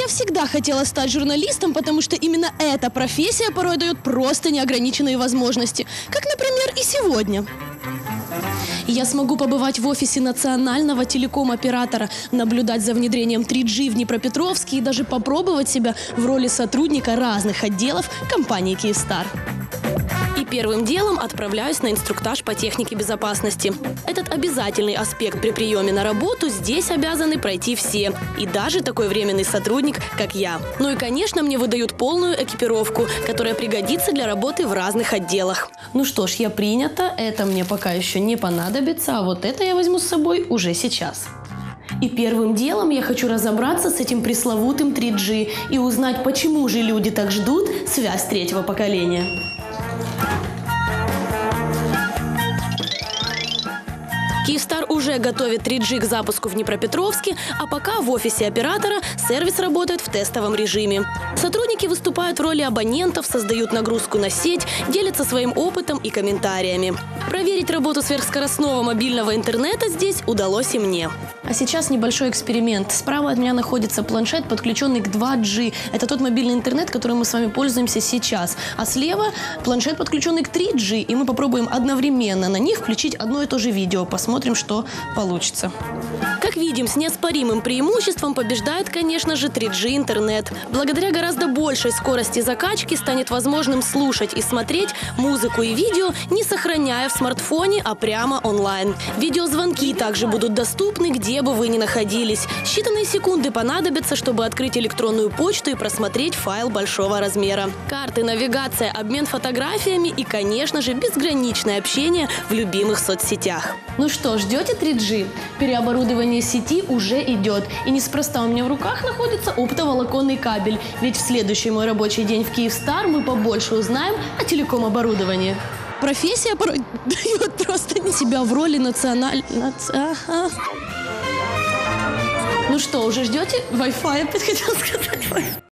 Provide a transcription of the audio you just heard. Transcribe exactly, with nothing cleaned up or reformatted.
Я всегда хотела стать журналистом, потому что именно эта профессия порой дает просто неограниченные возможности. Как, например, и сегодня. Я смогу побывать в офисе национального телеком-оператора, наблюдать за внедрением три джи в Днепропетровске и даже попробовать себя в роли сотрудника разных отделов компании «Киевстар». И первым делом отправляюсь на инструктаж по технике безопасности. Этот обязательный аспект при приеме на работу здесь обязаны пройти все. И даже такой временный сотрудник, как я. Ну и, конечно, мне выдают полную экипировку, которая пригодится для работы в разных отделах. Ну что ж, я принята. Это мне пока еще не понадобится, а вот это я возьму с собой уже сейчас. И первым делом я хочу разобраться с этим пресловутым три джи и узнать, почему же люди так ждут связь третьего поколения. Киевстар уже готовит три джи к запуску в Днепропетровске, а пока в офисе оператора сервис работает в тестовом режиме. Сотрудники выступают в роли абонентов, создают нагрузку на сеть, делятся своим опытом и комментариями. Проверить работу сверхскоростного мобильного интернета здесь удалось и мне. А сейчас небольшой эксперимент. Справа от меня находится планшет, подключенный к два джи. Это тот мобильный интернет, которым мы с вами пользуемся сейчас. А слева планшет, подключенный к три джи, и мы попробуем одновременно на них включить одно и то же видео. Посмотрим, что получится. Как видим, с неоспоримым преимуществом побеждает, конечно же, три джи интернет. Благодаря гораздо большей скорости закачки станет возможным слушать и смотреть музыку и видео, не сохраняя в смартфоне, а прямо онлайн. Видеозвонки также будут доступны, где бы вы ни находились. Считанные секунды понадобятся, чтобы открыть электронную почту и просмотреть файл большого размера. Карты, навигация, обмен фотографиями и, конечно же, безграничное общение в любимых соцсетях. Ну что, ждете три джи? Переоборудование сети уже идет. И неспроста у меня в руках находится оптоволоконный кабель. Ведь в следующий мой рабочий день в Киевстар мы побольше узнаем о телеком-оборудовании. Профессия порой дает просто не себя в роли национальной... Ага. Ну что, уже ждете? Wi-Fi, опять хотела сказать.